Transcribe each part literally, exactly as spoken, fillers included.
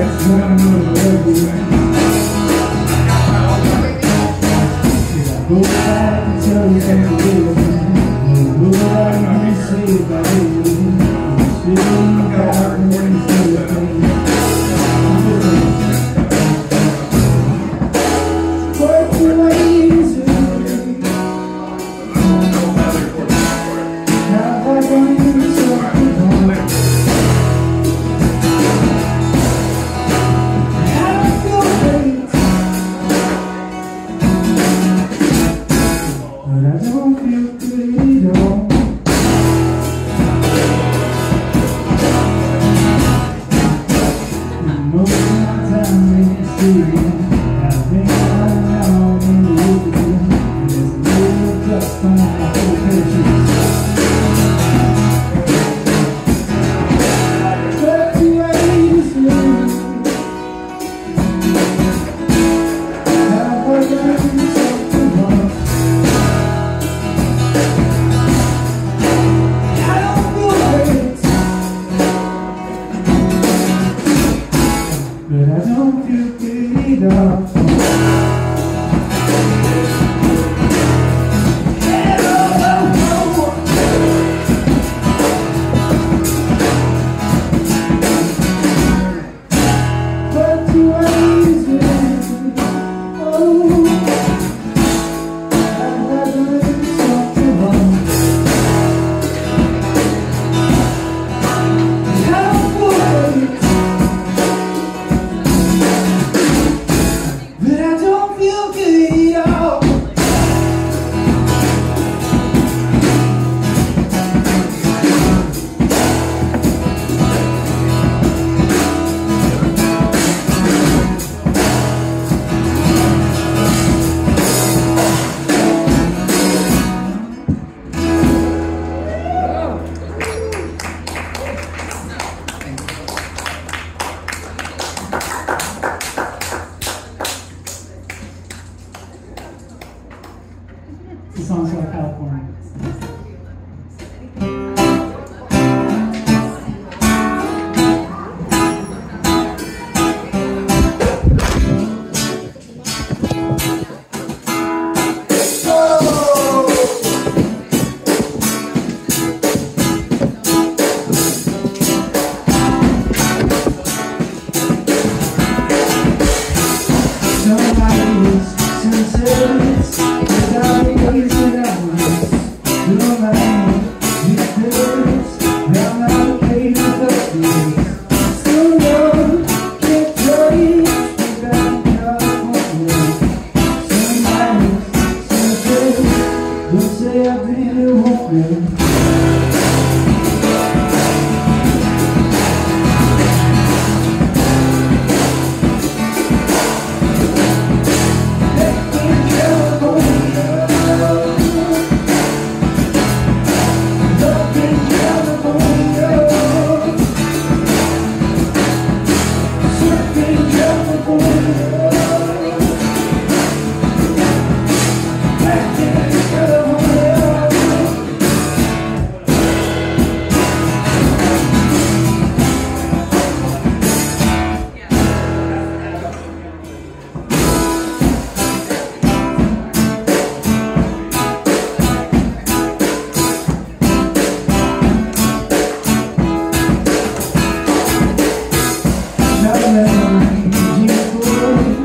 Go back and tell you that you will. Go back and say that you will. Still got morning for the pain. Work the ways of living. Have I done something wrong? Have your ways. But I don't feel good at all. And most of my time in the studio, I've been lying out in the open, and there's a little dust on my whole pictures. But the way is living. Have I done something wrong? But I don't feel good at all. But the ways in, oh, have I done something wrong? Have words. But I don't feel good at all. This song's called California. Somebody's senses without reason hours. Your mind, it hurts. Round out pages of tears. So long, can't trace me back in California. Somebody's senses don't say I've been a woman. Never let me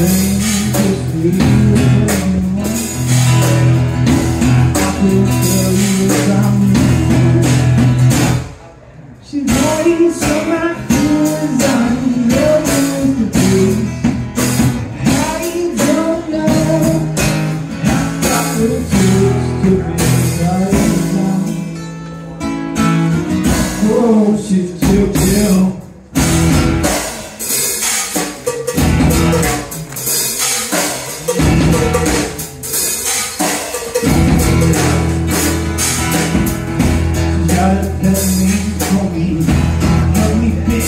She's waiting so my feelings on your face. How you don't know how it feels to be right now. Oh, she's too chill. Gotta tell me, for me, help me fix.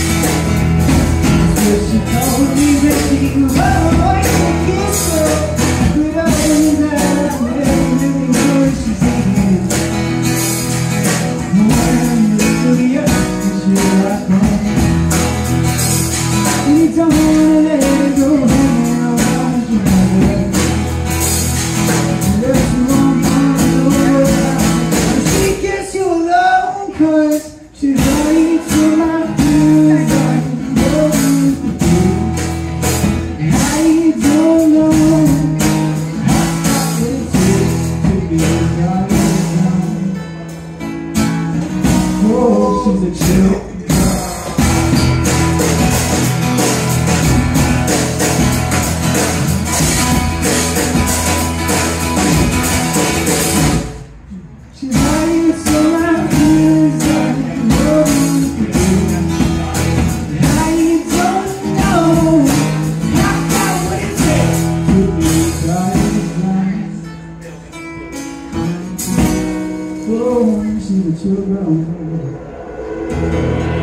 So she told me that she was always kiss her, but I know that I never really know what she's saying. When I'm in the studio, she's right home. And you don't wanna let her go hanging around your head. That's the wrong time to know about. She gets you alone, 'cause she's ready to my feelings like nothing to do. How you don't know how it feels to be right now. Oh, she's a chill. She's ready to my feelings like nothing to do. How you don't know how what it takes to be right now. Oh, she's a chill girl.